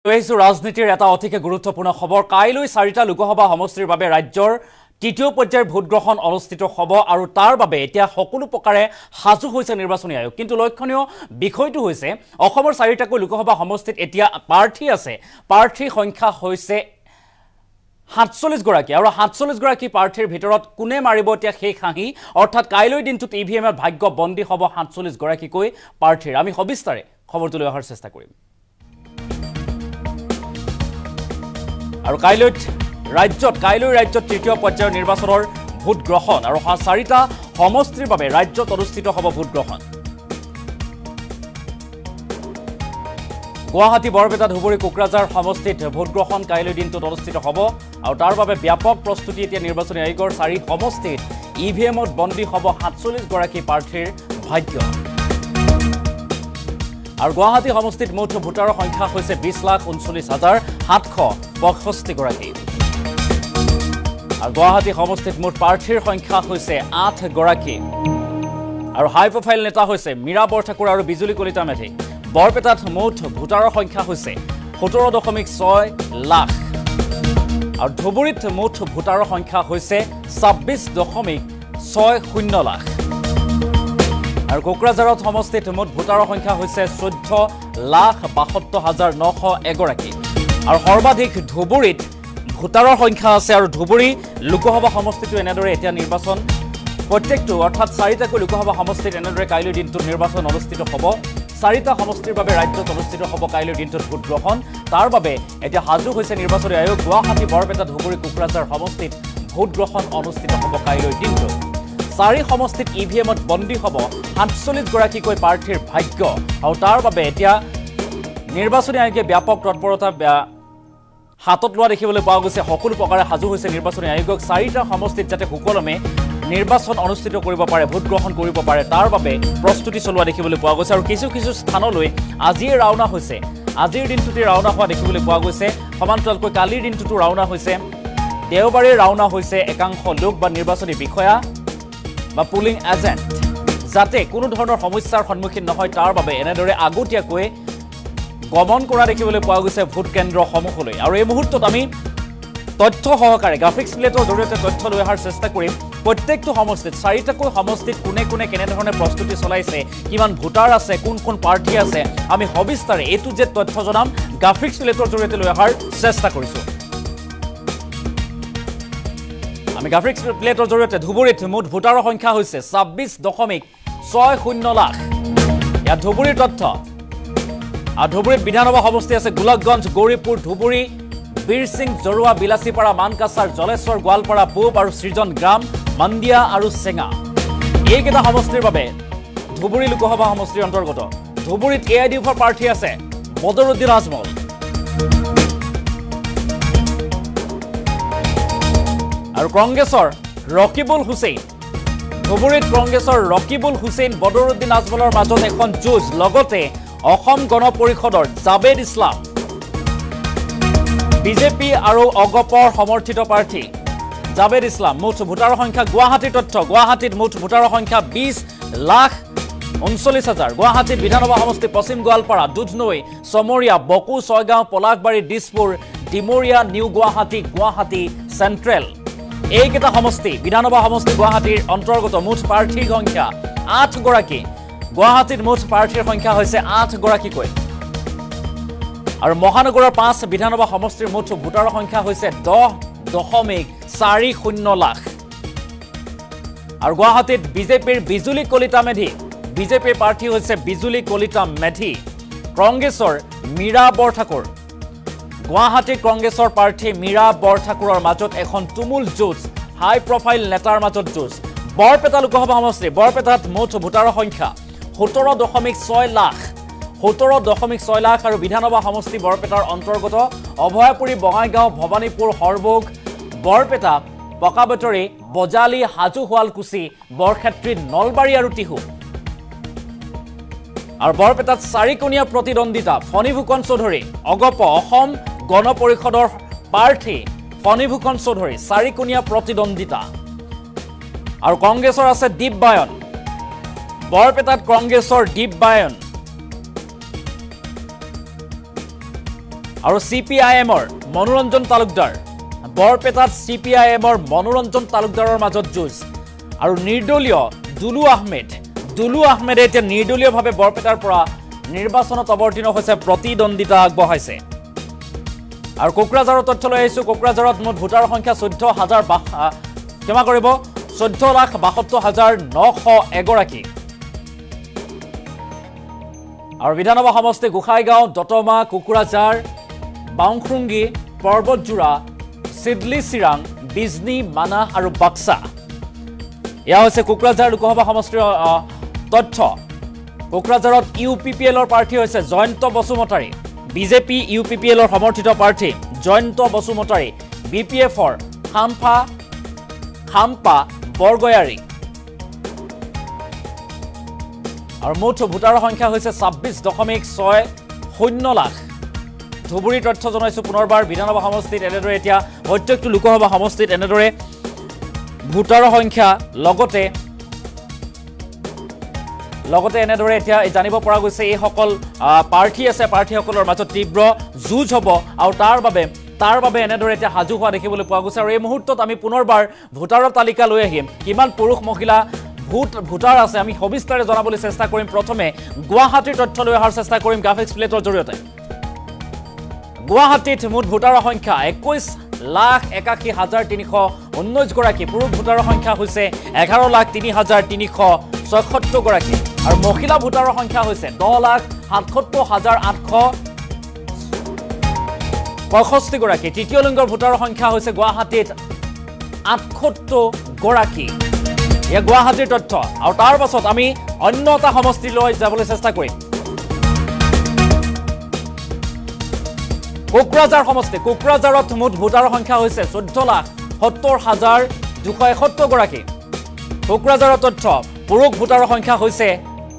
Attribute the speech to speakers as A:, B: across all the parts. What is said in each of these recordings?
A: ৰাজনীতিৰ এটা অতিকে গুৰুত্বপূৰ্ণ খবৰ কাইলৈ 4টা লোকসভা সমষ্টিৰ বাবে ৰাজ্যৰ তৃতীয় পৰ্যায়ৰ ভোট গ্ৰহণ অনুষ্ঠিত হ'ব আৰু তাৰ বাবে এতিয়া সকলো প্ৰকাৰে হাজু হৈছে নিৰ্বাচনী আয়োগ কিন্তু লক্ষণীয় বিষয়টো হৈছে অসমৰ 4টাকৈ লোকসভা সমষ্টিত এতিয়া প্ৰাৰ্থী আছে প্ৰাৰ্থীৰ সংখ্যা হৈছে 47 গৰাকী আৰু 47 গৰাকী প্ৰাৰ্থীৰ ভিতৰত কোনে মাৰিব এতিয়া সেই খাহি অৰ্থাৎ কাইলৈ দিনটোত ইভিএমৰ ভাগ্য বন্দী হ'ব 47 গৰাকীকৈ প্ৰাৰ্থীৰ আমি সবিস্তাৰে খবৰটো লৈ অহাৰ চেষ্টা কৰিম আৰু কাইলৈ ৰাজ্যত তৃতীয় পৰ্যায়ৰ নিৰ্বাচনৰ ভোট গ্ৰহণ আৰু 4টা সমষ্টিৰ বাবে ৰাজ্যত অনুষ্ঠিত হ'ব ভোট গ্ৰহণ গুৱাহাটী বৰপেটা ধুবুৰী কোকৰাঝাৰ সমষ্টিত ভোট গ্ৰহণ কাইলৈ দিনটোত অনুষ্ঠিত হ'ব আৰু তাৰ বাবে ব্যাপক প্ৰস্তুতি এতিয়া নিৰ্বাচনী আয়োগৰ 4 সমষ্টিত ইভিএমত বন্দী হ'ব 47 গৰাকী প্ৰাৰ্থীৰ ভাগ্য আৰু গুৱাহাটী সমষ্টিত মুঠ ভোটাৰৰ সংখ্যা হৈছে 20,39,765 গৰাকী আৰু গুৱাহাটী সমষ্টিত মুঠ প্ৰাৰ্থীৰ সংখ্যা হৈছে 8 গৰাকী আৰু হাই প্ৰফাইল নেতা হৈছে মীৰা বৰঠাকুৰ আৰু বিজুলী কলিতা মেধি বৰপেটাত মুঠ ভোটাৰৰ সংখ্যা হৈছে 17.6 লাখ আৰু ধুবুৰীত মুঠ ভোটাৰৰ সংখ্যা হৈছে 26.60 লাখ আৰু কোকৰাঝাৰত সমষ্টিত মুঠ ভোটাৰৰ সংখ্যা হৈছে 14,72,901 গৰাকী আৰু সৰ্বাধিক ধুবুৰীত ভোটাৰৰ সংখ্যা আছে আৰু ধুবুৰী লোকসভা সমষ্টিটো এনেদৰে এতিয়া নিৰ্বাচন প্ৰত্যেকটো অৰ্থাৎ 4টাকৈ লোকসভা সমষ্টিত এনেদৰে কাইলৈ দিনটোত নিৰ্বাচন অনুষ্ঠিত হ'ব 4টা সমষ্টিৰ বাবে ৰাজ্যত অনুষ্ঠিত হ'ব কাইলৈ দিনটোত ভোট গ্ৰহণ তাৰ বাবে এতিয়া হাজু হৈছে নিৰ্বাচনী আয়োগ গুৱাহাটী বৰপেটা ধুবুৰী কোকৰাঝাৰ সমষ্টিত ভোট গ্ৰহণ অনুষ্ঠিত হ'ব কাইলৈ দিনটোত 4 সমষ্টিত ইভিএমত বন্দী হ'ব 47 গৰাকীকৈ প্ৰাৰ্থীৰ ভাগ্য আৰু তাৰ বাবে এতিয়া নিৰ্বাচনী আয়োগে ব্যাপক তৎপৰতা হাতত লোৱা দেখিবলৈ পোৱা গৈছে সকলো প্ৰকাৰে হাজু হৈছে নিৰ্বাচনী আয়োগক 4টা সমষ্টিত যাতে সুকলমে নিৰ্বাচন অনুষ্ঠিত কৰিব পাৰে ভোট গ্ৰহণ কৰিব পাৰে তাৰ বাবে প্ৰস্তুতি চলোৱা দেখিবলৈ পোৱা গৈছে আৰু কিছু স্থানলৈ আজিয়ে ৰাওনা হৈছে আজিৰ দিনটোতে ৰাওনা হোৱা দেখিবলৈ পোৱা গৈছে সমান্তৰালকৈ কালিৰ দিনটোতো ৰাওনা হৈছে দেওবাৰে ৰাওনা হৈছে একাংশ লোক বা নিৰ্বাচনী বিষয়া বা পুলিং এজেন্ট যাতে কোনো ধৰণৰ সমস্যাৰ সন্মুখীন নহয় তাৰ বাবে এনেদৰে আগতীয়াকৈ গমন কৰা দেখিবলৈ পোৱা গৈছে ভোট কেন্দ্ৰসমূহলৈ আৰু এই মুহূৰ্তত আমি তথ্য সহকাৰে গ্ৰাফিক্স প্লেটৰ জৰিয়তে তথ্য লৈ অহাৰ চেষ্টা কৰিম প্ৰত্যেকটো সমষ্টিত 4টাকৈ সমষ্টিত কোনে কেনেধৰণে প্ৰস্তুতি চলাইছে কিমান ভোটাৰ আছে কোন প্ৰাৰ্থী আছে আমি সবিস্তাৰে এটো যে তথ্য জনাম গ্ৰাফিক্স প্লেটৰ জৰিয়তে লৈ অহাৰ চেষ্টা কৰিছো আমি গ্ৰাফিক্স প্লেটৰ জৰিয়তে ধুবুৰীত মুঠ ভোটাৰৰ সংখ্যা হৈছে 26.60 লাখ ইয়াত ধুবুৰীৰ তথ্য আৰু ধুবুৰীত বিধানসভা সমষ্টি আছে গোলকগঞ্জ গৌৰীপুৰ ধুবুৰী বীৰসিং জৰুৱা বিলাসীপাৰা মানকাছাৰ জলেশ্বৰ গোৱালপাৰা পূব আৰু সৃজন গ্ৰাম মন্দিয়া আৰু চেঙা এইকেইটা সমষ্টিৰ বাবে ধুবুৰী লোকসভা সমষ্টিৰ অন্তৰ্গত ধুবুৰীত এআইডিএফৰ প্ৰাৰ্থী আছে বদৰুদ্দিন আজমল আৰু কংগ্ৰেছৰ ৰকিবুল হুছেইন ধুবুৰীত কংগ্ৰেছৰ ৰকিবুল হুছেইন বদৰুদ্দিন আজমলৰ মাজত এখন যুঁজ লগতে অসম গণ পৰিষদৰ জাবেদ ইছলাম বিজেপি আৰু অগপৰ সমৰ্থিত প্ৰাৰ্থী জাবেদ ইছলাম মুঠ ভোটাৰৰ সংখ্যা গুৱাহাটীৰ তথ্য গুৱাহাটীত মুঠ ভোটাৰৰ সংখ্যা 20,39,000 গুৱাহাটীত বিধানসভা সমষ্টি পশ্চিম গোৱালপাৰা দুধনৈ চমৰীয়া বকু ছয়গাঁও পলাশবাৰী দিছপুৰ ডিমৰীয়া নিউ গুৱাহাটী চেণ্ট্ৰেল এইকেইটা সমষ্টি বিধানসভা সমষ্টি গুৱাহাটীৰ অন্তৰ্গত মুঠ প্ৰাৰ্থীৰ সংখ্যা 8 গৰাকী গুৱাহাটীত মুঠ প্ৰাৰ্থীৰ সংখ্যা হৈছে 8 গৰাকীকৈ আৰু মহানগৰৰ 5 বিধানসভা সমষ্টিৰ মুঠ ভোটাৰৰ সংখ্যা হৈছে 10.40 লাখ আৰু গুৱাহাটীত বিজেপিৰ বিজুলী কলিতা মেধি বিজেপিৰ প্ৰাৰ্থী হৈছে বিজুলী কলিতা মেধি কংগ্ৰেছৰ মীৰা বৰঠাকুৰ গুৱাহাটীত কংগ্ৰেছৰ প্ৰাৰ্থী মীৰা বৰঠাকুৰৰ মাজত এখন তুমুল যুঁজ হাই প্ৰফাইল নেতাৰ মাজত যুঁজ বৰপেটা লোকসভা সমষ্টি বৰপেটাত মুঠ ভোটাৰৰ সংখ্যা 17.6 লাখ 17.6 লাখ আৰু বিধানসভা সমষ্টি বৰপেটাৰ অন্তৰ্গত অভয়াপুৰী বঙাইগাঁও ভৱানীপুৰ হৰবোগ বৰপেটা পকাবতৰী বজালি হাজু শুৱালকুছি বৰক্ষেত্ৰী নলবাৰী আৰু টিহু আৰু বৰপেটাত 4কোণীয়া প্ৰতিদ্বন্দিতা ফণীভূষণ চৌধুৰী অগপ অসম গণ পৰিষদৰ প্ৰাৰ্থী ফণীভূষণ চৌধুৰী 4কোণীয়া প্ৰতিদ্বন্দিতা আৰু কংগ্ৰেছৰ আছে দীপবায়ন বৰপেটাত কংগ্ৰেছৰ দীপবায়ন আৰু CPIMৰ মনোৰঞ্জন তালুকদাৰ বৰপেটাত CPIMৰ মনোৰঞ্জন তালুকদাৰৰ মাজত যুঁজ আৰু নিৰ্দলীয় দুলু আহমেদে এতিয়া নিৰ্দলীয়ভাৱে বৰপেটাৰ পৰা নিৰ্বাচনত অৱতীৰ্ণ হৈছে প্ৰতিদ্বন্দ্বিতা আগবঢ়াইছে আৰু কোকৰাঝাৰৰ তথ্য লৈ আহিছো কোকৰাঝাৰত মুঠ ভোটাৰৰ সংখ্যা 14,72,901 গৰাকী আৰু বিধানসভা সমষ্টি গোসাইগাঁও দতমা কোকৰাঝাৰ বাউংখুংগী পৰ্বতজোৰা সিডলি চিৰাং বিজনী মানা আৰু বাক্সা এয়া হৈছে কোকৰাঝাৰ লোকসভা সমষ্টিৰ তথ্য কোকৰাঝাৰত UPPLৰ প্ৰাৰ্থী হৈছে জয়ন্ত বসুমতাৰী বিজেপি UPPLৰ সমৰ্থিত প্ৰাৰ্থী জয়ন্ত বসুমতাৰী BPFৰ খাম্পা বৰগয়াৰী আৰু মুঠ ভোটাৰৰ সংখ্যা হৈছে 26.60 লাখ ধুবুৰী তথ্য জনাইছো পুনৰবাৰ বিধানসভা সমষ্টিত এনেদৰে এতিয়া প্ৰত্যেকটো লোকসভা সমষ্টিত এনেদৰে ভোটাৰৰ সংখ্যা লগতে এনেদৰে এতিয়া জানিব পৰা গৈছে এই সকল প্ৰাৰ্থী আছে প্ৰাৰ্থীসকলৰ মাজত তীব্ৰ যুঁজ হ'ব আৰু তাৰ বাবে এনেদৰে এতিয়া হাজু হোৱা দেখিবলৈ পোৱা গৈছে আৰু এই মুহূৰ্তত আমি পুনৰবাৰ ভোটাৰৰ তালিকা লৈ আহিম কিমান পুৰুষ মহিলা ভোটাৰ আছে আমি সবিস্তাৰে জনাবলৈ চেষ্টা কৰিম প্ৰথমে গুৱাহাটীৰ তথ্য লৈ অহাৰ চেষ্টা কৰিম গ্ৰাফিক্স প্লেটৰ জৰিয়তে গুৱাহাটীত মুঠ ভোটাৰৰ সংখ্যা 21,81,319 গৰাকী পুৰুষ ভোটাৰৰ সংখ্যা হৈছে 11,03,376 গৰাকী আৰু মহিলা ভোটাৰৰ সংখ্যা হৈছে 10,77,865 গৰাকী তৃতীয় লিংগৰ ভোটাৰৰ সংখ্যা হৈছে গুৱাহাটীত 78 গৰাকী এয়া গুৱাহাটীৰ তথ্য আৰু তাৰ পাছত আমি অন্য এটা সমষ্টিলৈ যাবলৈ চেষ্টা কৰিম কোকৰাঝাৰ সমষ্টি কোকৰাঝাৰত মুঠ ভোটাৰৰ সংখ্যা হৈছে 14,70,271 গৰাকী কোকৰাঝাৰৰ তথ্য পুৰুষ ভোটাৰৰ সংখ্যা হৈছে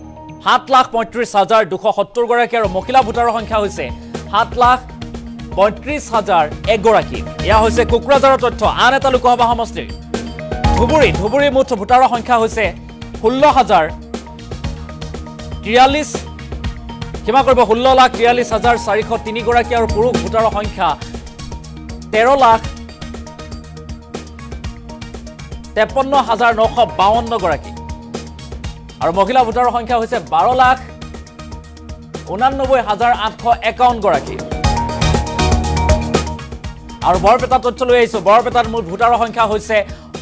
A: 7,35,270 গৰাকী আৰু মহিলা ভোটাৰৰ সংখ্যা হৈছে 7,35,001 গৰাকী এয়া হৈছে কোকৰাঝাৰৰ তথ্য আন এটা লোকসভা সমষ্টি ধুবুৰী মুঠ ভোটাৰৰ সংখ্যা হৈছে 16,43,403 গৰাকী আৰু পুৰুষ ভোটাৰৰ সংখ্যা 13,53,952 গৰাকী আৰু মহিলা ভোটাৰৰ সংখ্যা হৈছে 12,89,851 গৰাকী আৰু বৰপেটা তথ্য লৈ আহিছো বৰপেটাত মুঠ ভোটাৰৰ সংখ্যা হৈছে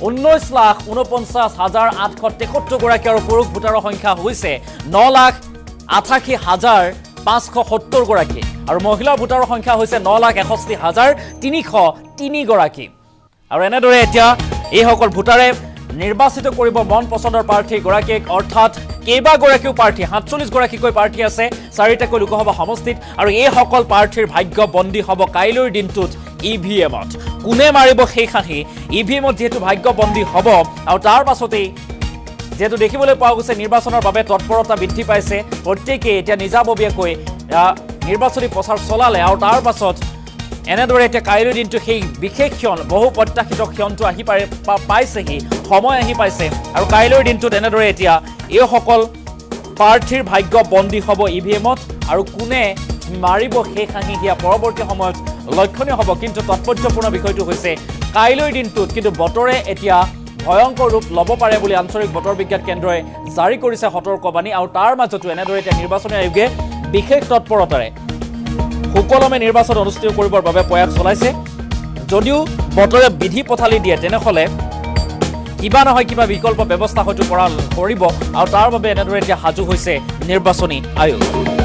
A: 19,49,873 গৰাকী আৰু পুৰুষ ভোটাৰৰ সংখ্যা হৈছে 9,88,570 গৰাকী আৰু মহিলা ভোটাৰৰ সংখ্যা হৈছে 9,61,303 গৰাকী আৰু এনেদৰে এতিয়া এই সকল ভোটাৰে নিৰ্বাচিত কৰিব মন পছন্দৰ প্ৰাৰ্থী গৰাকীক অৰ্থাৎ কেইবাগৰাকীও প্ৰাৰ্থী 47 গৰাকীকৈ প্ৰাৰ্থী আছে চাৰিটাকৈ লোকসভা সমষ্টিত আৰু এই সকল প্ৰাৰ্থীৰ ভাগ্য বন্দী হ'ব কাইলৈৰ দিনটোত EVMত কোনে মাৰিব সেই খাহি EVMত যেহেতু ভাগ্য বন্দী হ'ব আৰু তাৰ পাছতেই যেহেতু দেখিবলৈ পোৱা গৈছে নিৰ্বাচনৰ বাবে তৎপৰতা বৃদ্ধি পাইছে প্ৰত্যেকেই এতিয়া নিজাববীয়াকৈ নিৰ্বাচনী প্ৰচাৰ চলালে আৰু তাৰ পাছত এনেদৰে এতিয়া কাইলৈৰ দিনটো সেই বিশেষ ক্ষণ বহু প্ৰত্যাশিত ক্ষণটো আহি পাইছেহি সময় আহি পাইছে আৰু কাইলৈৰ দিনটোত এনেদৰে এতিয়া এই সকল প্ৰাৰ্থীৰ ভাগ্য বন্দী হ'ব EVMত আৰু কোনে মাৰিব সেই খাহি হিয়া পৰৱৰ্তী সময়ত লক্ষণীয় হ'ব কিন্তু তাৎপৰ্যপূৰ্ণ বিষয়টো হৈছে কাইলৈৰ দিনটোত কিন্তু বতৰে এতিয়া ভয়ংকৰ ৰূপ ল'ব পাৰে বুলি আঞ্চলিক বতৰ বিজ্ঞান কেন্দ্ৰই জাৰি কৰিছে সতৰ্কবাণী আৰু তাৰ মাজতো এনেদৰে এতিয়া নিৰ্বাচনী আয়োগে বিশেষ তৎপৰতাৰে সুকলমে নিৰ্বাচন অনুষ্ঠিত কৰিবৰ বাবে প্ৰয়াস চলাইছে যদিও বতৰে বিধি পথালি দিয়ে তেনেহলে কিবা নহয় কিবা বিকল্প ব্যৱস্থা হয়তো কৰিব আৰু তাৰ বাবে এনেদৰে এতিয়া সাজু হৈছে নিৰ্বাচনী আয়োগ